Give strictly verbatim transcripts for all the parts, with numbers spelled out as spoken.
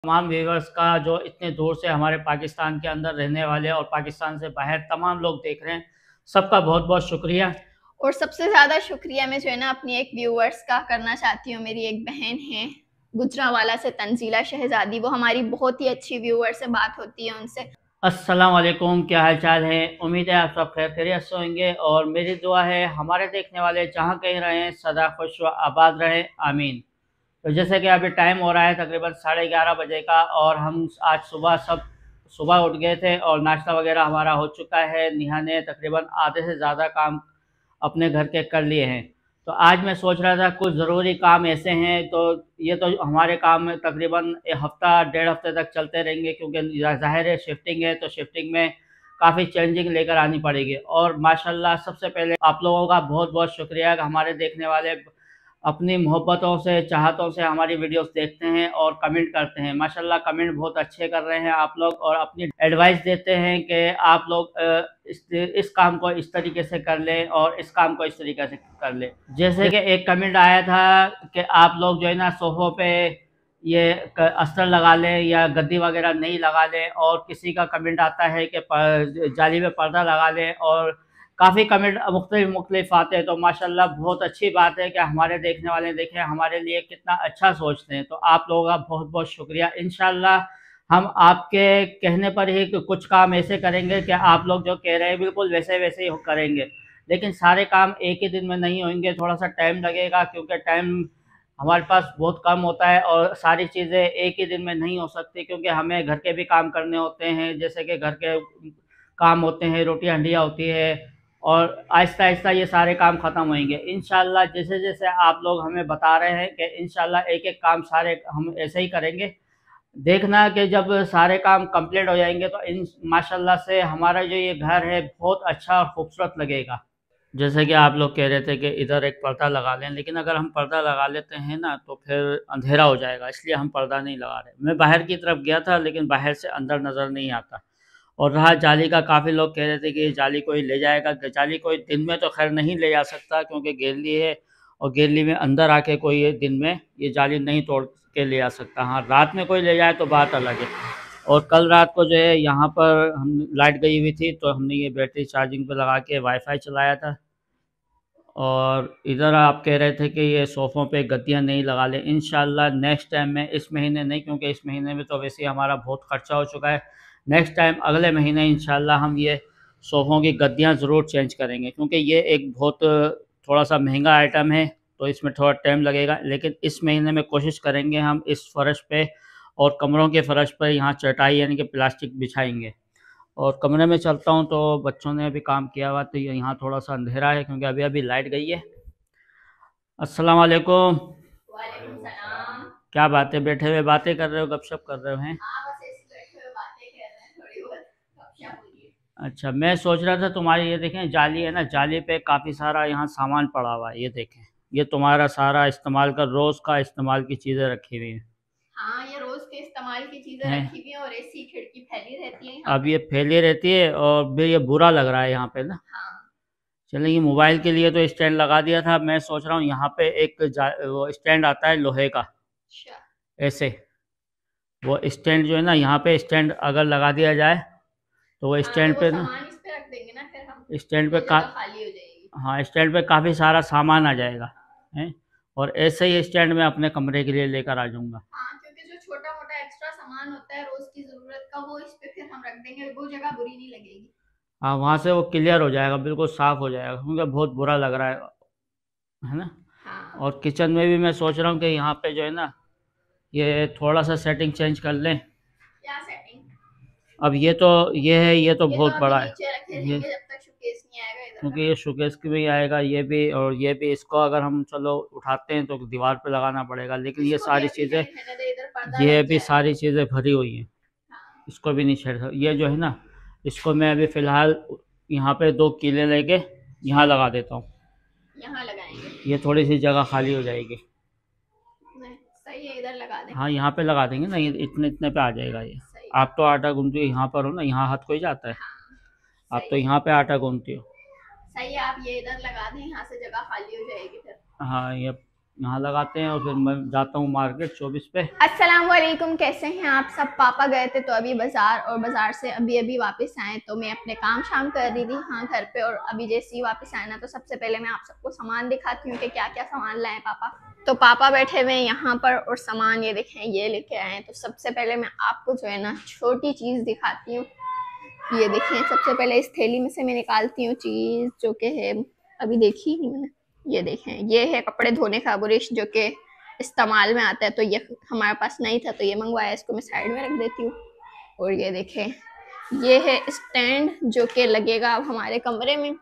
तमाम व्यूवर्स का जो इतने दूर से हमारे पाकिस्तान के अंदर रहने वाले और पाकिस्तान से बाहर तमाम लोग देख रहे हैं, सबका बहुत बहुत शुक्रिया। और सबसे ज़्यादा शुक्रिया मैं जो है ना अपनी एक व्यूअर्स का करना चाहती हूँ। मेरी एक बहन है गुजरांवाला से, तंजीला शहजादी, वो हमारी बहुत ही अच्छी व्यूअर से बात होती है उनसे। अस्सलाम वालेकुम, क्या हाल चाल है? उम्मीद है आप सब खैर खैरियत से होंगे और मेरी दुआ है हमारे देखने वाले जहाँ कहीं रहें सदा खुश व आबाद रहें, आमीन। तो जैसे कि अभी टाइम हो रहा है तकरीबन साढ़े ग्यारह बजे का और हम आज सुबह सब सुबह उठ गए थे और नाश्ता वगैरह हमारा हो चुका है। निहा ने तकरीबन आधे से ज़्यादा काम अपने घर के कर लिए हैं। तो आज मैं सोच रहा था कुछ ज़रूरी काम ऐसे हैं, तो ये तो हमारे काम में तकरीबन एक हफ़्ता डेढ़ हफ़्ते तक चलते रहेंगे, क्योंकि ज़ाहिर है शिफ्टिंग है, तो शिफ्टिंग में काफ़ी चेंजिंग लेकर आनी पड़ेगी। और माशाल्लाह सबसे पहले आप लोगों का बहुत बहुत शुक्रिया कि हमारे देखने वाले अपनी मोहब्बतों से, चाहतों से हमारी वीडियोस देखते हैं और कमेंट करते हैं। माशाल्लाह कमेंट बहुत अच्छे कर रहे हैं आप लोग और अपनी एडवाइस देते हैं कि आप लोग इस, इस काम को इस तरीके से कर लें और इस काम को इस तरीके से कर लें। जैसे कि एक कमेंट आया था कि आप लोग जो है ना सोफ़ों पे ये अस्तर लगा लें या गद्दी वगैरह नहीं लगा लें, और किसी का कमेंट आता है कि जाली में पर्दा लगा लें, और काफ़ी कमेंट मुख्तलिफ मुख्तलिफ आते हैं। तो माशाल्लाह बहुत अच्छी बात है कि हमारे देखने वाले देखें हमारे लिए कितना अच्छा सोचते हैं। तो आप लोगों का बहुत बहुत शुक्रिया। इंशाल्लाह हम आपके कहने पर ही कुछ काम ऐसे करेंगे कि आप लोग जो कह रहे हैं बिल्कुल वैसे वैसे ही करेंगे, लेकिन सारे काम एक ही दिन में नहीं होंगे, थोड़ा सा टाइम लगेगा, क्योंकि टाइम हमारे पास बहुत कम होता है और सारी चीज़ें एक ही दिन में नहीं हो सकती, क्योंकि हमें घर के भी काम करने होते हैं, जैसे कि घर के काम होते हैं, रोटी हंडिया होती है, और आहिस्ता आहिस्ता ये सारे काम ख़त्म होंगे इंशाल्लाह। जैसे जैसे आप लोग हमें बता रहे हैं कि इंशाल्लाह एक एक काम सारे हम ऐसे ही करेंगे। देखना कि जब सारे काम कंप्लीट हो जाएंगे तो इन माशाल्लाह से हमारा जो ये घर है बहुत अच्छा और खूबसूरत लगेगा। जैसे कि आप लोग कह रहे थे कि इधर एक पर्दा लगा लें, लेकिन अगर हम पर्दा लगा लेते हैं ना तो फिर अंधेरा हो जाएगा, इसलिए हम पर्दा नहीं लगा रहे। मैं बाहर की तरफ गया था लेकिन बाहर से अंदर नज़र नहीं आता। और रहा जाली का, काफ़ी लोग कह रहे थे कि जाली कोई ले जाएगा। जाली कोई दिन में तो खैर नहीं ले जा सकता क्योंकि गैलरी है, और गैलरी में अंदर आके कोई दिन में ये जाली नहीं तोड़ के ले जा सकता। हाँ, रात में कोई ले जाए तो बात अलग है। और कल रात को जो है यहाँ पर हम लाइट गई हुई थी तो हमने ये बैटरी चार्जिंग पे लगा के वाईफाई चलाया था। और इधर आप कह रहे थे कि ये सोफ़ों पे गद्दियाँ नहीं लगा लें। इंशाल्लाह नेक्स्ट टाइम में, इस महीने नहीं, क्योंकि इस महीने में तो वैसे ही हमारा बहुत ख़र्चा हो चुका है। नेक्स्ट टाइम अगले महीने इंशाल्लाह हम ये सोफ़ों की गद्दियाँ ज़रूर चेंज करेंगे, क्योंकि ये एक बहुत थोड़ा सा महंगा आइटम है तो इसमें थोड़ा टाइम लगेगा। लेकिन इस महीने में कोशिश करेंगे हम इस फ़र्श पे और कमरों के फ़र्श पर यहाँ चटाई यानी कि प्लास्टिक बिछाएंगे। और कमरे में चलता हूँ तो बच्चों ने अभी काम किया हुआ, तो यहाँ थोड़ा सा अंधेरा है क्योंकि अभी अभी लाइट गई है। अस्सलाम वालेकुम। वालेकुम सलाम। क्या बात है, बैठे हुए बातें कर रहे हो, गपशप कर रहे हो हैं? हाँ, बस ऐसे बैठे हुए बातें कर रहे हैं, थोड़ी बहुत गपशप हो रही है। अच्छा, मैं सोच रहा था तुम्हारी ये देखें जाली है ना, जाली पे काफ़ी सारा यहाँ सामान पड़ा हुआ है। ये देखें, ये तुम्हारा सारा इस्तेमाल का, रोज़ का इस्तेमाल की चीज़ें रखी हुई हैं। हाँ, ये रोज के इस्तेमाल की चीजें हैं, रखी हुई हैं और ऐसी खिड़की फैली रहती है यहाँ अब पे। ये फैली रहती है और फिर ये बुरा लग रहा है यहाँ पे ना। हाँ। चलिए, मोबाइल के लिए तो स्टैंड लगा दिया था, मैं सोच रहा हूँ यहाँ पे एक जा- वो स्टैंड आता है लोहे का, अच्छा। ऐसे वो स्टैंड जो है ना, यहाँ पे स्टैंड अगर लगा दिया जाए तो वो हाँ, तो स्टैंड वो पे ना, सामान इस पे रख देंगे ना फिर हम, स्टैंड पे वो का जगह खाली हो जाएगी। हाँ, स्टैंड पे काफ़ी सारा सामान आ जाएगा हैं। और ऐसे ही स्टैंड में अपने कमरे के लिए लेकर आ जाऊँगा। हाँ, क्योंकि जो छोटा मोटा एक्स्ट्रा सामान होता है रोज की जरूरत का, वो इस पे फिर हम रख देंगे, वो जगह बुरी नहीं लगेगी। हाँ, वहाँ से वो क्लियर हो जाएगा, बिल्कुल साफ़ हो जाएगा, क्योंकि बहुत बुरा लग रहा है है ना। हाँ। और किचन में भी मैं सोच रहा हूँ कि यहाँ पे जो है ना, ये थोड़ा सा सेटिंग चेंज कर लें। क्या सेटिंग? अब ये तो ये है, ये तो ये तो बहुत अभी बड़ा है नीचे रखे ये, रहेंगे जब तक शोकेस नहीं आएगा इधर का। क्योंकि ये शोकेस की भी आएगा, ये भी और ये भी। इसको अगर हम चलो उठाते हैं तो दीवार पे लगाना पड़ेगा, लेकिन ये इसको भी सारी अभी चीज़ें, नहीं रहने दे, इधर पर्दा ये लग भी जाएगा। सारी चीज़ें भरी हुई हैं, हाँ। इसको भी नहीं छेड़ सकते। ये जो है ना, इसको मैं अभी फ़िलहाल यहाँ पे दो कीले लेके यहाँ लगा देता हूँ, यहाँ लगाएंगे। ये थोड़ी सी जगह खाली हो जाएगी। नहीं, सही है, इधर लगा दें। हाँ, यहाँ पे लगा देंगे ना, ये इतने इतने पे आ जाएगा ये। सही। आप तो आटा गूंथती हो यहाँ पर हो ना, यहाँ हाथ कोई जाता है? हाँ। आप तो सही है। यहाँ पे आटा गूंथती हो। सही है, आप ये इधर लगा दें, यहाँ से जगह खाली हो जाएगी फिर। हाँ, ये यहाँ लगाते हैं और फिर मैं जाता हूँ मार्केट चौबीस पे। अस्सलाम वालेकुम, कैसे हैं आप सब। पापा गए थे तो अभी बाजार, और बाजार से अभी अभी वापस आए तो मैं अपने काम शाम कर रही थी हाँ घर पे। और अभी जैसे ही वापस आए ना तो सबसे पहले मैं आप सबको सामान दिखाती हूँ कि क्या क्या सामान लाए पापा। तो पापा बैठे हुए हैं यहाँ पर और सामान ये देखें ये लेके आए हैं। तो सबसे पहले मैं आपको जो है ना छोटी चीज़ दिखाती हूँ। ये देखें, सबसे पहले इस थैली में से मैं निकालती हूँ चीज़ जो कि है, अभी देखी नहीं मैंने। ये देखें, ये है कपड़े धोने का ब्रश जो कि इस्तेमाल में आता है। तो ये हमारे पास नहीं था तो ये मंगवाया, इसको मैं साइड में रख देती हूँ। और ये देखें, ये है स्टैंड जो कि लगेगा अब हमारे कमरे में।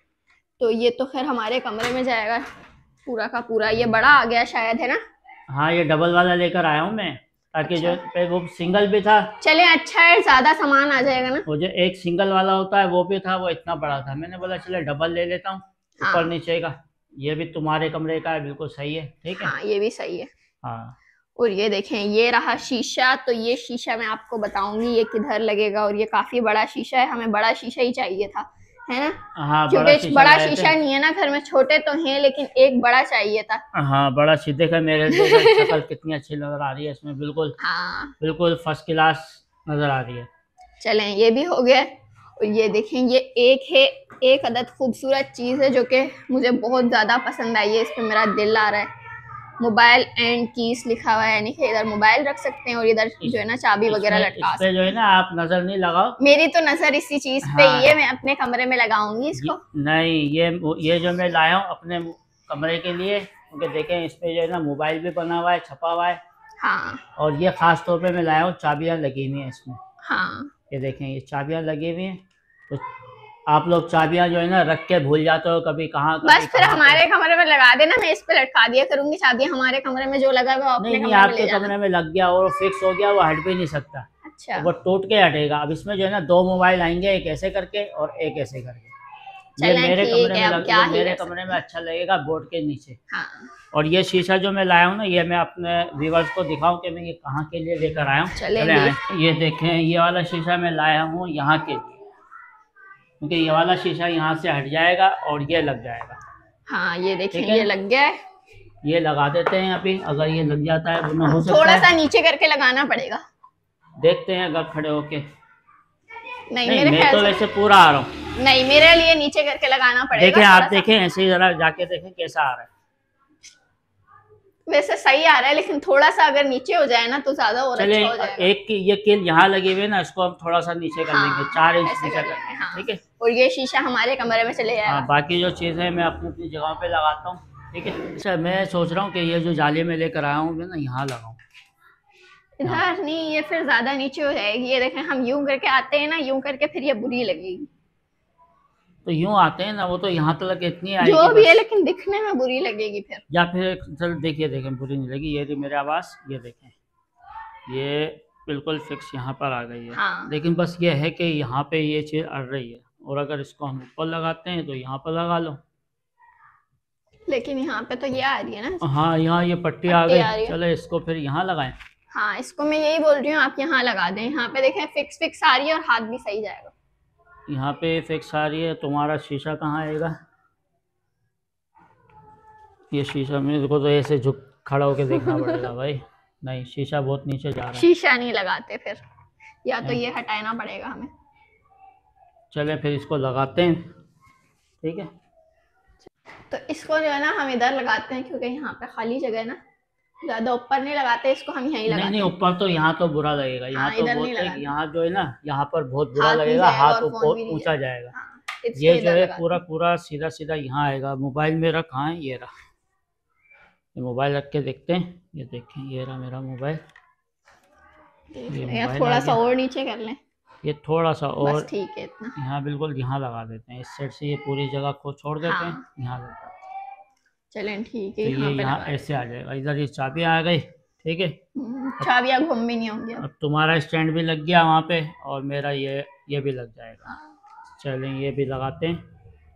तो ये तो खैर हमारे कमरे में जाएगा पूरा का पूरा। ये बड़ा आ गया शायद, है ना? हाँ, ये डबल वाला लेकर आया हूँ मैं, ताकि अच्छा। जो पे वो सिंगल भी था। चले, अच्छा है, ज्यादा सामान आ जाएगा ना। वो जो एक सिंगल वाला होता है वो भी था, वो इतना बड़ा था, मैंने बोला चले डबल ले लेता हूँ हाँ। ऊपर नीचे का। ये भी तुम्हारे कमरे का है, बिल्कुल सही है, ठीक है। हाँ, ये भी सही है। हाँ, और ये देखें, ये रहा शीशा। तो ये शीशा मैं आपको बताऊंगी ये किधर लगेगा। और ये काफी बड़ा शीशा है, हमें बड़ा शीशा ही चाहिए था, है ना? हाँ, क्योंकि बड़ा शीशा बड़ा लाए थे। शीशा नहीं है ना घर में, छोटे तो हैं लेकिन एक बड़ा चाहिए था। हाँ, बड़ा शीशे देखा मेरे शक्ल कितनी अच्छी नजर आ रही है इसमें, बिल्कुल हाँ, बिल्कुल फर्स्ट क्लास नजर आ रही है। चलें, ये भी हो गया। और ये देखें, ये एक है, एक अदद खूबसूरत चीज़ है जो कि मुझे बहुत ज़्यादा पसंद आई है। इस पर मेरा दिल आ रहा है। मोबाइल एंड कीज लिखा हुआ है, यानी कि इधर मोबाइल रख सकते हैं और इधर जो है ना चाबी वगैरह लटका सकते हैं। जो है ना, आप नजर नहीं लगाओ, मेरी तो नजर इसी चीज पे हाँ, ही है। मैं अपने कमरे में लगाऊंगी इसको। नहीं, ये ये जो मैं लाया हूँ अपने कमरे के लिए, क्योंकि देखें इस पे जो है ना मोबाइल भी बना हुआ है, छपा हुआ है। हाँ और ये खास तौर पे मैं लाया हूँ, चाबियाँ लगी हुई हैं इसमें। हाँ, ये देखें, ये चाबियाँ लगी हुई हैं। तो आप लोग चाबियाँ जो है ना रख के भूल जाते हो, कभी कहाँ बस फिर हमारे कमरे में लगा देना, मैं इस पे लटका दिया करूंगी चाबियां। हमारे कमरे में जो लगा है वो अपने नहीं नहीं, कमरे में आपके ले जाना। कमरे में लग गया और फिक्स हो गया, वो हट भी नहीं सकता, अच्छा, वो टूट के हटेगा। अब इसमें जो है ना दो मोबाइल आएंगे, एक ऐसे करके और एक ऐसे करके। ये चलें, मेरे ठीक कमरे है, में अब लग, क्या ये ही मेरे कर कमरे सकते में अच्छा लगेगा बोर्ड के नीचे। हाँ, और ये शीशा जो मैं लाया हूँ ना, ये मैं अपने व्यूअर्स को दिखाऊं कि मैं ये कहाँ के लिए लेकर आया हूँ। चलें चले जी। आए। ये देखें, ये वाला शीशा मैं लाया हूँ यहाँ के लिए, क्योंकि ये वाला शीशा यहाँ से हट जाएगा और ये लग जाएगा। हाँ, ये देखें, ठीक है? ये लग गया है। ये लगा देते हैं अभी, अगर ये लग जाता है वरना हो सकता थोड़ा है सा नीचे करके लगाना पड़ेगा। देखते हैं अगर खड़े होके। नहीं, नहीं, मेरे मैं ख्याल तो से वैसे पूरा आ रहा हूँ। नहीं, मेरे लिए नीचे करके लगाना पड़ेगा। देखें, थोड़ा आप सा। देखें ऐसे ही, जरा जाके देखें कैसा आ रहा है। वैसे सही आ रहा है, लेकिन थोड़ा सा अगर नीचे हो जाए ना तो ज्यादा और चले, अच्छा हो जाएगा। एक की ये किल यहाँ लगी हुई है ना, इसको हम थोड़ा सा नीचे कर हाँ, लेंगे, चार इंच ऐसे नीचे कर कर लेंगे, लेंगे, हाँ। ठीक है। और ये शीशा हमारे कमरे में चले जाएगा। हाँ, बाकी जो चीज़ें मैं अपनी अपनी जगह पे लगाता हूँ, ठीक है। अच्छा, मैं सोच रहा हूँ कि ये जो जाली में लेकर आया हूँ मैं ना, यहाँ लगाऊँ। इधर नहीं, ये फिर ज्यादा नीचे हो जाएगी। ये देखें, हम यूं करके आते हैं ना, यूं करके फिर ये बुरी लगेगी। तो यूँ आते हैं ना, वो तो यहाँ तक इतनी आएगी जो भी है, बस। लेकिन दिखने में बुरी लगेगी फिर। या फिर चल देखिए, देखें बुरी नहीं लगी। ये रही मेरे आवाज़, ये देखें, ये बिल्कुल फिक्स यहाँ पर आ गई है। हाँ। लेकिन बस ये है कि यहाँ पे ये चीज़ अड़ रही है, और अगर इसको हम ऊपर लगाते हैं तो यहाँ पर लगा लो। लेकिन यहाँ पे तो ये आ रही है ना। हाँ, यहाँ ये पट्टी आ पट्टी आ रही गई। है। चलो इसको फिर यहाँ लगाएं। हाँ, इसको मैं यही बोल रही हूँ, आप यहाँ लगा दें। यहाँ पे देखें फिक्स फिक्स आ रही है और हाथ भी सही जाएगा। यहाँ पे फिक्स आ रही है। तुम्हारा शीशा कहाँ आएगा? ये शीशा मेरे को तो ऐसे झुक खड़ा होके देखना पड़ेगा भाई। नहीं, शीशा बहुत नीचे जा रहा है। शीशा नहीं लगाते फिर, या तो ये हटाना पड़ेगा हमें। चले फिर इसको लगाते हैं, ठीक है। तो इसको जो है ना हम इधर लगाते हैं, क्योंकि यहाँ पे खाली जगह है ना। ज्यादा ऊपर नहीं लगाते इसको, हम यहीं लगाते नहीं नहीं, हैं। ऊपर तो यहाँ तो बुरा लगेगा, यहाँ हाँ, तो इधर बहुत नहीं है, लगाते। यहाँ जो है ना, यहाँ पर बहुत बुरा हाथ नहीं लगेगा, जाएगा हाथ और फोन ऊपर भी नहीं ऊंचा जाएगा। जाएगा। हाँ, इसलिए ये जो इधर है लगाते पूरा हैं। पूरा सीधा सीधा यहाँ आएगा। मोबाइल मेरा कहाँ है? ये रहा। ये मोबाइल रख के देखते हैं। ये देखें, ये रहा मेरा मोबाइल। ये या मोबाइल थोड़ा आ सा गया। और नीचे कर लें, ये थोड़ा सा और बस ठीक है इतना। यहाँ बिल्कुल यहाँ लगा देते हैं, इस साइड से ये पूरी जगह को छोड़ देते हैं, हाँ। यहाँ लगा देते हैं। चलें, ठीक तो है, ये यहाँ पे यहाँ लगा ऐसे आ जाएगा। इधर ये चाबी आ गई, ठीक है। हम्म, चाबियाँ घूम भी नहीं होंगी अब। अब तुम्हारा स्टैंड भी लग गया वहाँ पे, और मेरा ये ये भी लग जाएगा। चलें, ये भी लगाते हैं।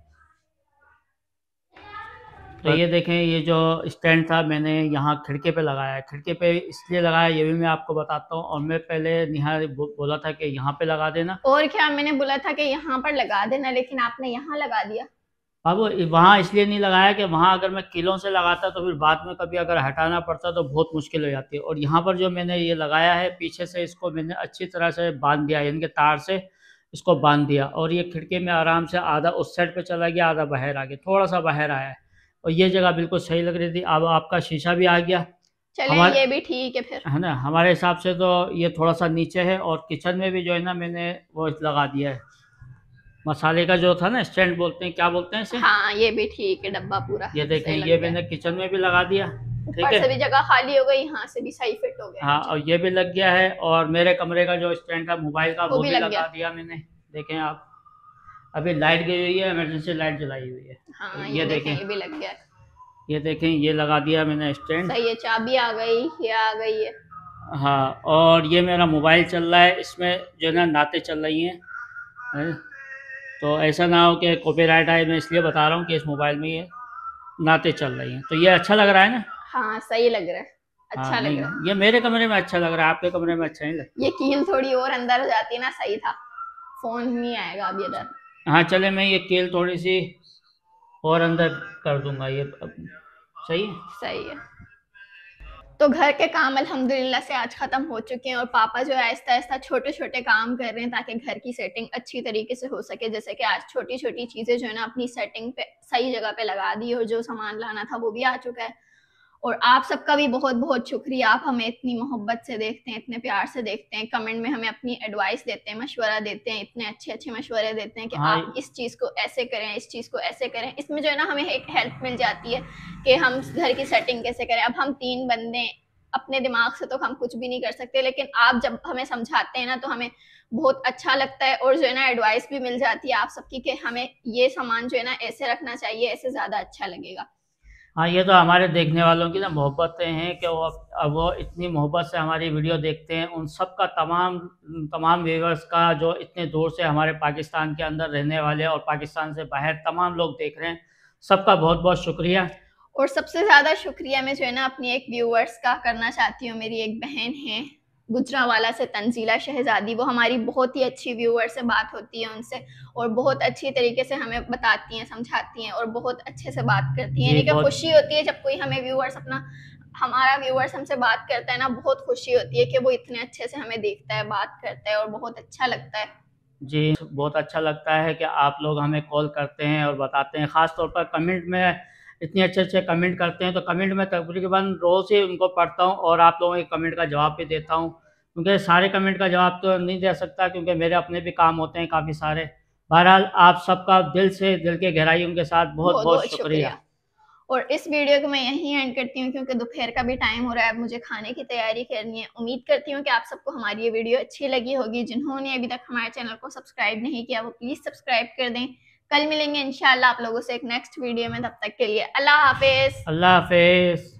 तो ये देखें, ये जो स्टैंड था मैंने यहाँ खिड़की पे लगाया है। खिड़की पे इसलिए लगाया, ये भी मैं आपको बताता हूँ। और मैं पहले निहा बो, बोला था कि यहाँ पे लगा देना। और क्या, मैंने बोला था कि यहाँ पर लगा देना, लेकिन आपने यहाँ लगा दिया। अब वहाँ इसलिए नहीं लगाया कि वहाँ अगर मैं कीलों से लगाता तो फिर बाद में कभी अगर हटाना पड़ता तो बहुत मुश्किल हो जाती है। और यहाँ पर जो मैंने ये लगाया है पीछे से, इसको मैंने अच्छी तरह से बांध दिया, यानी कि तार से इसको बांध दिया, और ये खिड़की में आराम से आधा उस साइड पे चला गया, आधा बाहर आ गया, थोड़ा सा बाहर आया है, और ये जगह बिल्कुल सही लग रही थी। अब आपका शीशा भी आ गया, चले हमारे ये भी ठीक है फिर, है ना, हमारे हिसाब से तो ये थोड़ा सा नीचे है। और किचन में भी जो है ना मैंने वो लगा दिया है, मसाले का जो था ना स्टैंड बोलते हैं, क्या बोलते हैं इसे, हाँ ये भी ठीक है, डब्बा पूरा ये देखें, सही लग ये गया। मैंने किचन में भी लगा दिया, ठीक ऊपर से है। भी जगह खाली हो गई, यहाँ से भी सही फिट हो गया। हाँ, और ये भी लग गया है। और मेरे कमरे का जो स्टैंड था मोबाइल का, वो वो भी भी लग लगा गया। दिया मैंने, देखें आप। अभी लाइट गई हुई है, इमरजेंसी लाइट जलाई हुई है, हाँ ये ये देखें, देखें, ये भी लग गया, ये देखें, ये लगा दिया मैंने स्टैंड। सही है। चाबी आ गई, ये आ गई है। हाँ, और ये मेरा मोबाइल चल रहा है, इसमें जो है ना नाते चल रही हैं, हैं? तो ऐसा ना हो कि कॉपीराइट आए, मैं इसलिए बता रहा हूँ कि इस मोबाइल में ये नाते चल रही हैं। तो ये अच्छा लग रहा है ना? हाँ सही लग रहा है, अच्छा हाँ, लग नहीं, रहा है। ये मेरे कमरे में अच्छा लग रहा है, आपके कमरे में अच्छा नहीं लग। ये कील थोड़ी और अंदर हो जाती है ना, सही था। फोन नहीं आएगा अभी इधर। हाँ चले, मैं ये कील थोड़ी सी और अंदर कर दूंगा, ये अब सही है। सही है। तो घर के काम अल्हम्दुलिल्लाह से आज ख़त्म हो चुके हैं, और पापा जो है आहिस्ता आहिस्ता छोटे छोटे काम कर रहे हैं ताकि घर की सेटिंग अच्छी तरीके से हो सके। जैसे कि आज छोटी छोटी चीज़ें जो है ना अपनी सेटिंग पे सही जगह पे लगा दी, और जो सामान लाना था वो भी आ चुका है। और आप सबका भी बहुत बहुत शुक्रिया, आप हमें इतनी मोहब्बत से देखते हैं, इतने प्यार से देखते हैं, कमेंट में हमें अपनी एडवाइस देते हैं, मशवरा देते हैं, इतने अच्छे अच्छे मशवरे देते हैं कि हाँ, आप इस चीज़ को ऐसे करें, इस चीज़ को ऐसे करें। इसमें जो है ना हमें एक हेल्प मिल जाती है कि हम घर की सेटिंग कैसे करें। अब हम तीन बंदे अपने दिमाग से तो हम कुछ भी नहीं कर सकते, लेकिन आप जब हमें समझाते हैं ना तो हमें बहुत अच्छा लगता है, और जो है ना एडवाइस भी मिल जाती है आप सबकी कि हमें ये सामान जो है ना ऐसे रखना चाहिए, ऐसे ज़्यादा अच्छा लगेगा। हाँ, ये तो हमारे देखने वालों की ना मोहब्बतें हैं कि वो अब वो इतनी मोहब्बत से हमारी वीडियो देखते हैं। उन सब का, तमाम तमाम व्यूवर्स का, जो इतने दूर से हमारे पाकिस्तान के अंदर रहने वाले और पाकिस्तान से बाहर तमाम लोग देख रहे हैं, सबका बहुत बहुत शुक्रिया। और सबसे ज़्यादा शुक्रिया मैं जो है ना अपनी एक व्यूअर्स का करना चाहती हूँ। मेरी एक बहन है गुजरावाला से, तंजीला शहजादी, वो हमारी बहुत ही अच्छी व्यूअर से बात होती है उनसे, और बहुत अच्छी तरीके से हमें बताती हैं, समझाती हैं, और बहुत अच्छे से बात करती हैं। जी, यानी कि बहुत खुशी होती है जब कोई हमें व्यूअर्स अपना हमारा व्यूअर्स हमसे बात करता है ना, बहुत खुशी होती है कि वो इतने अच्छे से हमें देखता है, बात करता है, और बहुत अच्छा लगता है। जी, बहुत अच्छा लगता है कि आप लोग हमें कॉल करते हैं और बताते हैं, ख़ास तौर पर कमेंट में इतने अच्छे अच्छे कमेंट करते हैं। तो कमेंट में तकरीबन रोज़ ही उनको पढ़ता हूँ और आप लोगों के कमेंट का जवाब भी देता हूँ, क्योंकि सारे कमेंट का जवाब तो नहीं दे सकता, क्योंकि मेरे अपने भी काम होते हैं काफ़ी सारे। बहरहाल आप सबका दिल से, दिल के गहराइयों के साथ बहुत बहुत बहुत बहुत शुक्रिया। शुक्रिया। और इस वीडियो को मैं यहीं एंड करती हूँ, क्योंकि दोपहर का भी टाइम हो रहा है, अब मुझे खाने की तैयारी करनी है। उम्मीद करती हूँ कि आप सबको हमारी ये वीडियो अच्छी लगी होगी। जिन्होंने अभी तक हमारे चैनल को सब्सक्राइब नहीं किया वो प्लीज़ सब्सक्राइब कर दें। कल मिलेंगे इंशाल्लाह आप लोगों से एक नेक्स्ट वीडियो में, तब तक के लिए अल्लाह हाफिज़। अल्लाह हाफिज़।